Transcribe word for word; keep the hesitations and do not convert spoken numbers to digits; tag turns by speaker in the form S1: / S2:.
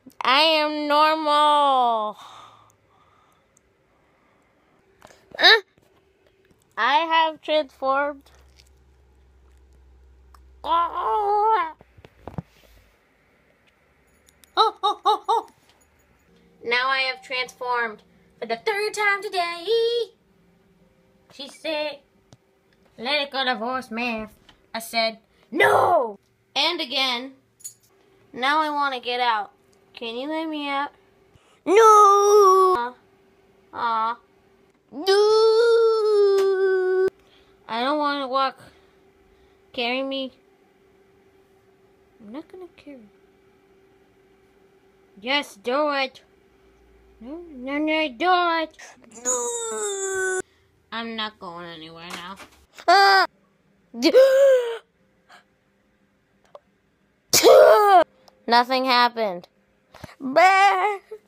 S1: I am normal. Uh, I have transformed. Oh. Oh, oh, oh, oh. Now I have transformed for the third time today. She said, let it go to voicemail. I said, no! And again. Now I want to get out. Can you let me out? No! Aw. No! I don't want to walk. Carry me. I'm not going to carry. Yes, do it. No, no, no, do it. No! I'm not going anywhere now. Ah! Nothing happened. Bah!